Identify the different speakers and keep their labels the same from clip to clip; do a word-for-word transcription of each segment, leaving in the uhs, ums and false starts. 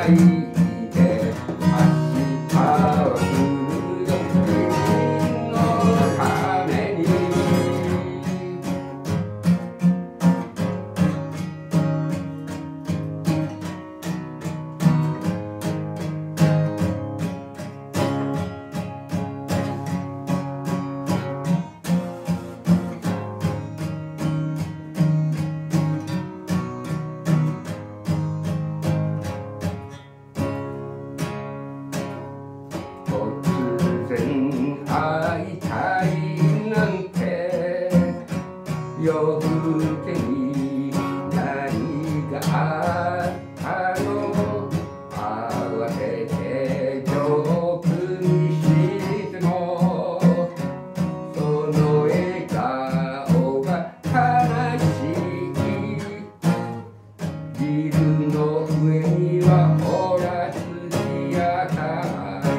Speaker 1: ないで明日は来るよ君のために会いたいなんて夜更けに何があったの慌ててジョークにしてもその笑顔が悲しいビルの上にはほら筋やか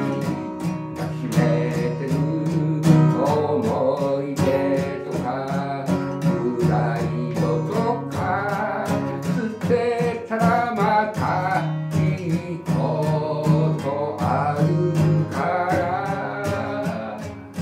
Speaker 1: 思い出とかプライドとか捨てたらまたいいことあるから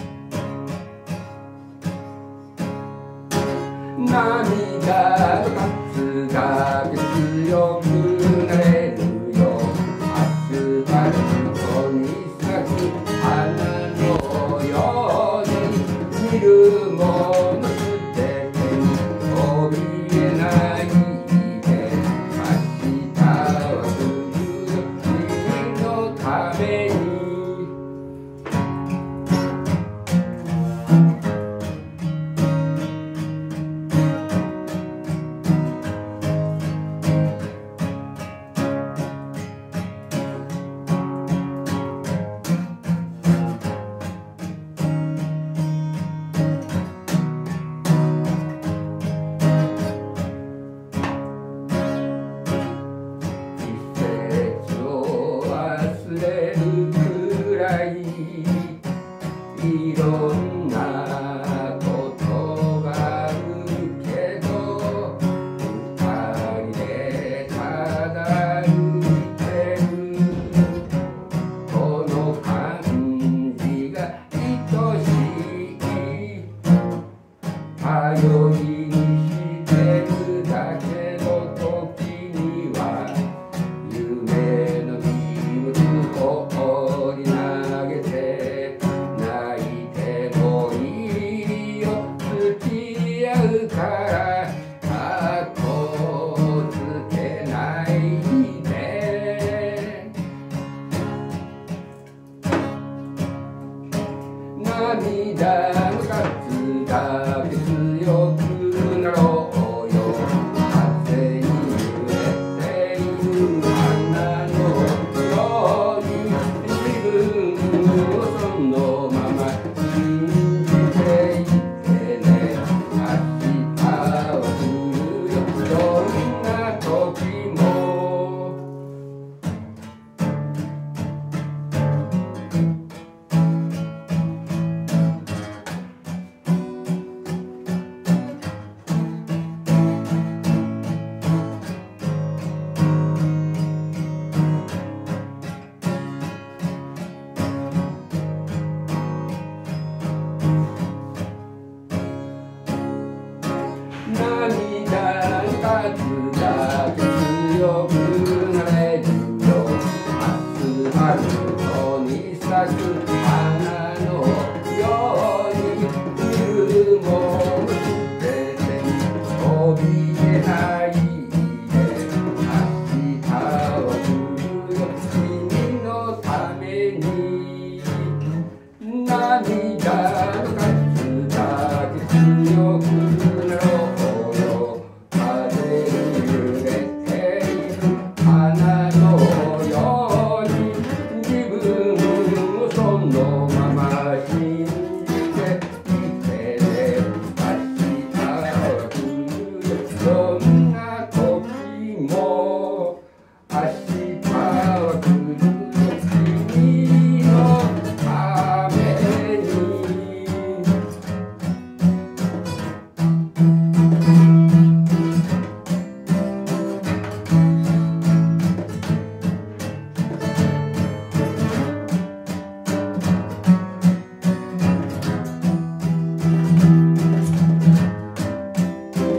Speaker 1: 涙の数だけ強くなれるよアスファルトに咲く花のように見るものすべてに怯えないで明日は来るよ君のためにいろんなことがあるけど二人でただ歩いてるこの感じが愛しい頼りにしてるだけの時には夢の荷物を放り投げてからかっこつけないで涙の数だけ強くなろうよ風に揺れている花のように自分をそのまま信じていてね涙の数だけ強くなれるよアスファルトに咲く花のように見るものすべてに怯えないで明日は来るよ君のために涙の数だけ強くなろう花のように自分をそん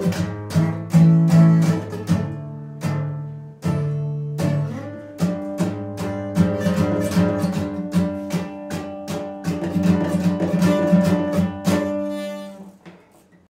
Speaker 1: る